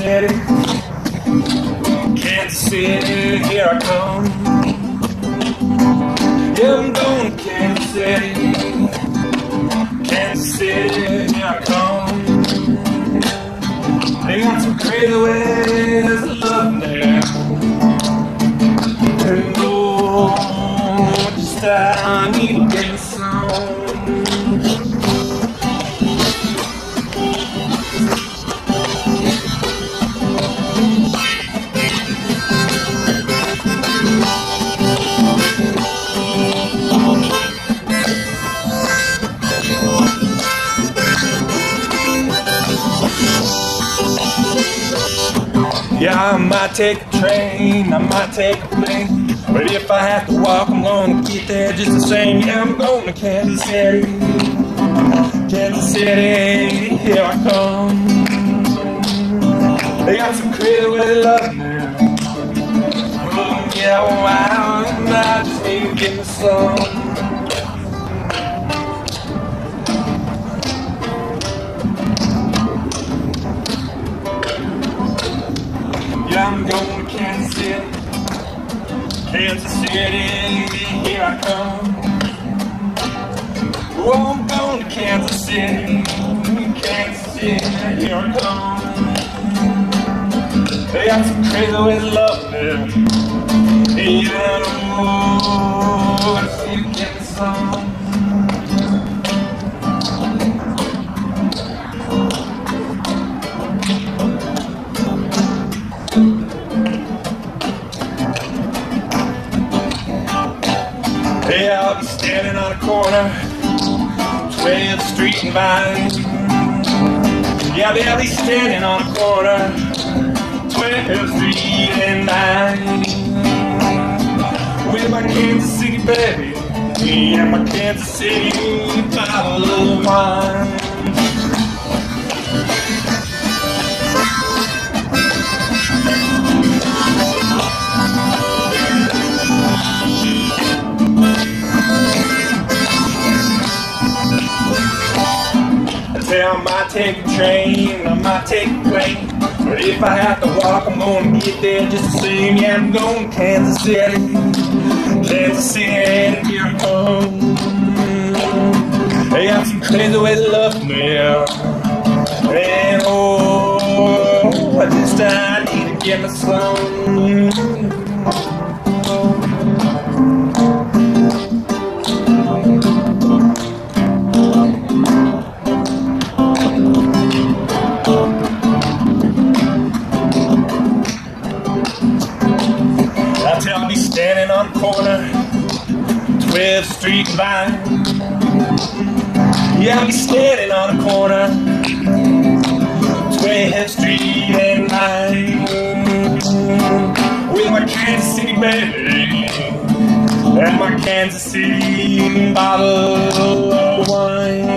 City. Kansas City, here I come. Yeah, I'm going to Kansas City. Kansas City, here I come. They got some crazy ways of loving there. And oh, just I need to get some. Yeah, I might take a train, I might take a plane, but if I have to walk, I'm gonna get there just the same. Yeah, I'm going to Kansas City. Kansas City, here I come. They got some crazy way they love me. Oh, yeah, wow, I just need to get me some. Yeah, I'm going to Kansas City. Kansas City, here I come. Oh, I'm going to Kansas City. Kansas City, here I come. They got some crazy ways of loving me. Yeah, oh, I just need to get me some. Yeah, I'll be standing on a corner, 12th Street and Vine. Yeah, I'll be standing on a corner, 12th Street and Vine. With my Kansas City baby, and my Kansas City bottle of wine. I might take a train, I might take a plane, but if I have to walk, I'm gonna get there just the same. Yeah, I'm going to Kansas City. Kansas City, here I come. They got some crazy way to love me. And oh, I just I need to get me some. I'll be standing on the corner, 12th Street and Vine. Yeah, I'll be standing on the corner, 12th Street and Vine. With my Kansas City baby, and my Kansas City bottle of wine.